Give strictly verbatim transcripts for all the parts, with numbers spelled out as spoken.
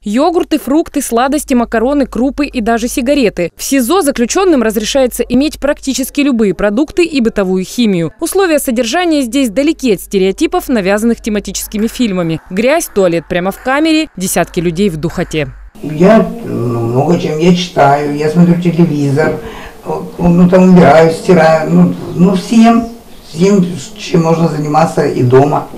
Йогурты, фрукты, сладости, макароны, крупы и даже сигареты. В СИЗО заключенным разрешается иметь практически любые продукты и бытовую химию. Условия содержания здесь далеки от стереотипов, навязанных тематическими фильмами. Грязь, туалет прямо в камере, десятки людей в духоте. Я ну, много чем я читаю, я смотрю телевизор, ну там убираю, стираю, ну, ну всем, всем, чем можно заниматься и дома.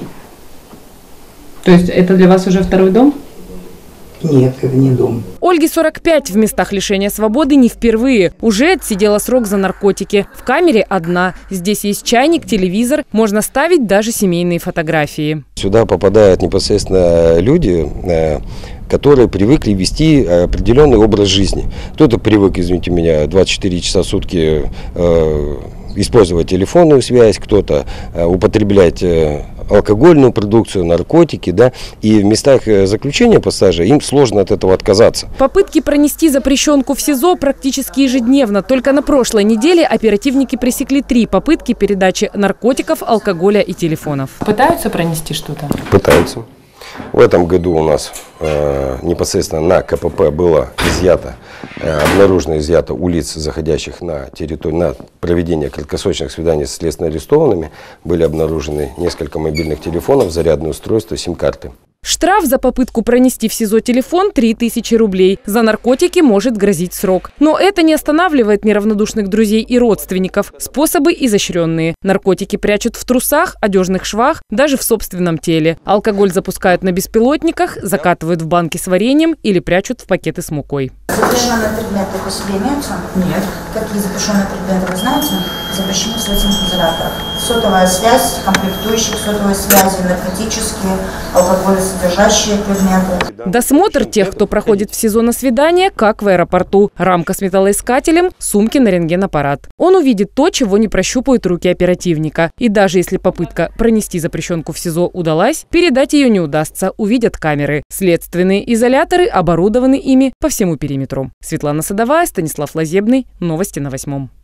То есть это для вас уже второй дом? Нет, это не дом. Ольге сорок пять, в местах лишения свободы не впервые. Уже отсидела срок за наркотики. В камере одна. Здесь есть чайник, телевизор. Можно ставить даже семейные фотографии. Сюда попадают непосредственно люди, которые привыкли вести определенный образ жизни. Кто-то привык, извините меня, двадцать четыре часа в сутки использовать телефонную связь, кто-то употреблять алкогольную продукцию, наркотики, да, и в местах заключения пассажа им сложно от этого отказаться. Попытки пронести запрещенку в СИЗО практически ежедневно. Только на прошлой неделе оперативники пресекли три попытки передачи наркотиков, алкоголя и телефонов. Пытаются пронести что-то? Пытаются. В этом году у нас э, непосредственно на КПП было изъято, э, обнаружено изъято у лиц, заходящих на территорию, на проведение краткосрочных свиданий с следственно арестованными, были обнаружены несколько мобильных телефонов, зарядные устройства, сим-карты. Штраф за попытку пронести в СИЗО телефон – три тысячи рублей. За наркотики может грозить срок. Но это не останавливает неравнодушных друзей и родственников. Способы изощренные. Наркотики прячут в трусах, одежных швах, даже в собственном теле. Алкоголь запускают на беспилотниках, закатывают в банки с вареньем или прячут в пакеты с мукой. Запрещенные предметы по себе имеются? Нет. Какие запрещенные предметы, вы знаете? Запрещены в следственных изоляторах. Сотовая связь, комплектующих сотовой связи, наркотические, алкоголесодержащие предметы. Досмотр тех, кто проходит в СИЗО на свидание, как в аэропорту. Рамка с металлоискателем, сумки на рентгенаппарат. Он увидит то, чего не прощупают руки оперативника. И даже если попытка пронести запрещенку в СИЗО удалась, передать ее не удастся, увидят камеры. Следственные изоляторы оборудованы ими по всему периметру. Светлана Садовая, Станислав Лазебный. Новости на восьмом.